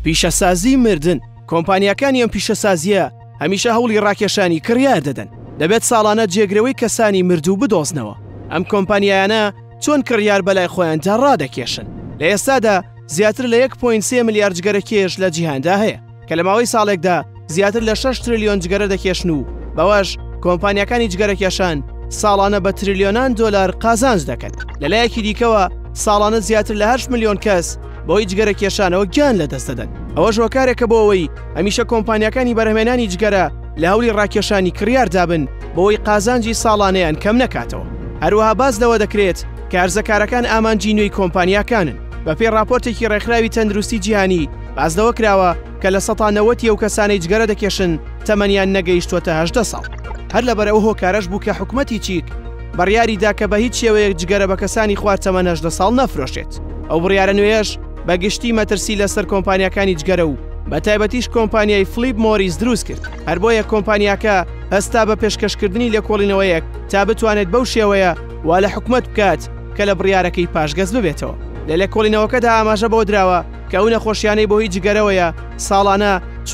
پیشەسازی مردن کۆمپانیەکانی ئەم پیشەسازیە هەمیشە هەوڵی ڕاکێشانی کڕیار دەدەن دەبێت ساڵانە جێگرەوەی کەسانی مردوو بدۆزنەوە. ئەم کۆمپانیایانە چۆن کڕیار بەلای خۆیاندا ڕادەکێشن. لە ئێستادا زیاتر لە 1.3 ملیارد جگەرە کێش لە جیهاندا هەیە کە لە ماوەی ساڵێکدا زیاتر لە 6 تریلیۆن جگەرە دەکێشن و بەوەش کۆمپانیەکانی جگەرەکێشان ساڵانە بە تریلیۆنان دۆلار قازانج دەکەن. لەلایەکی دیکەوە ساڵانە زیاتر لە 8 ملیۆن کەس بۆی جگەرەکێشانەوە گیان لەدەست دەدەن. ئەوە ژۆکارێکە بۆ ئەوەی هەمیشە کۆمپانیەکانی بەرهەمێنانی جگەرە لە هەوڵی ڕاکێشانی کڕیار دابن بۆەوەی قازانجی ساڵانەیان کەم نەکاتەوە. هەروەها باز لەوە دەکرێت کە هەرزەکارەکان ئامانجی نوێی کۆمپانیاکانن. بەپێی راپۆرتێکی ڕێکخراوی تەندروستی جیهانی باز لەوە کراوە کە لە 90 ئەو کەسانەی جگەرە دەکێشن تەمەنیان نەگەیشتووەتە 18 ساڵ. هەر لەبەر ئەو هۆکارەش بوو کە حکومەتی چیک بڕیاریدا کە بە هیچ شێوەیەک جگەرە بە کەسانی خوارد تەمەن 18 ساڵ نەفرۆشێت. ئەو بڕیارە نوێیەش بە گشتی مەترسی لەسەر کۆمپانیەکانی جگەرە و بە تایبەتیش کۆمپانیای فلیپ مۆریس دروست کرد. هەر بۆیە کۆمپانیاکە هەستا بە پێشکەشکردنی لێکۆڵینەوەیەک تا بتوانێت بەو شێوەیە وا لە حکومەت بکات کە لە بڕیارەکەی پاشگەز ببێتەوە. لە لێکۆڵینەوەکەدا ئاماژە بۆ دراوە کە ئەو نەخۆشیانەی بۆ هیچ جگەرەوەیە ساڵانە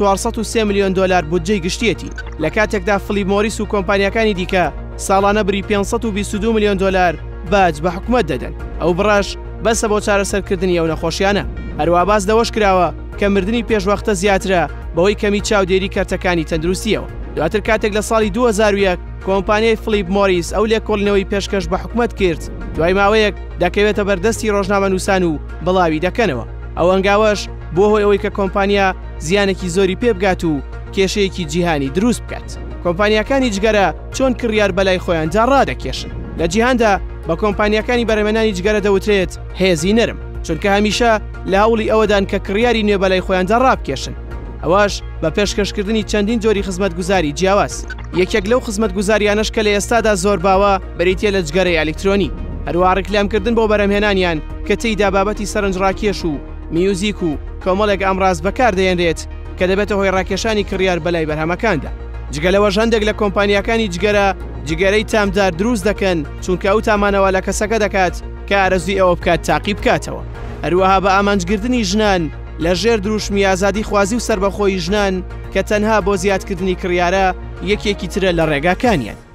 403 ملیۆن دلار بودجەی گشتیەتی. لە کاتێکدا فلیپ مۆریس و کۆمپانیەکانی دیکە ساڵانە بری 522 ملیۆن دلار باج بە حکومەت دەدەن. ئەو بڕاش بەسە بۆ چارەسەرکردنی ئەو نەخۆشیانە. هەروە باز دەوەش کراوە کە مردنی پێشوەختە زیاترە بەوەی کەمی چاودێری کارتەکانی تەندروستیەوە. دواتر کاتێک لە ساڵی 2001 کۆمپانیای فلیپ مۆریس ئەو لێکۆڵینەوەی پێشکەش بە حکومەت کرد دوای ماوەیەک دەکەوێتە بەردەستی ڕۆژنامەنووسان و بڵاوی دەکەنەوە. ئەو ئەنگاوەش بۆ هۆی ئەوەی کە کۆمپانیا زیانێکی زۆری پێ بگات و کێشەیەکی جیهانی دروست بکات. کۆمپانیەکانی جگەرە چۆن کڕیار بەلای خۆیاندا ڕادەکێشن. لە جیهاندا بە کۆمپانیەکانی بەرهەمێنانی جگەرە دەوترێت هێزی نەرم چونکە هەمیشە لە هەوڵی ئەوەدان کە کڕیاری نوێ بەلای خۆیاندا ڕابکێشن. ئەوەش بە پێشکەشکردنی چەندین جۆری خزمەتگوزاری جیاواز. یەکێک لەو خزمەتگوزاریانەش کە لە ئێستادا زۆر باوە بریتە لە جگەرەی ئەلکترۆنی. هەروە ڕێکلامکردن بۆ بەرهەمهێنانیان کە تێیدا بابەتی سەرنجڕاکێش و میوزیک و کۆمەڵێک ئامڕاز بەکاردەهێنرێت کە دەبێتە هۆی ڕاکێشانی کڕیار بەلای بەرهەمەکاندا. جگەلەوەش هەندێک لە کۆمپانیەکانی جگەرە جگەرەی تامدار دروست دەکەن چونکە ئەو تامانەوە لە کەسەکە دەکات کە ئارەزوی ئەوە بکات تاقی بکاتەوە. هەروەها بە ئامانجگرتنی ژنان لە ژێر دروشمی ئازادی خوازی و سربەخۆی ژنان کە تەنها بۆ زیادکردنی کڕیارە یەکێکی ترە لە ڕێگاکانیان.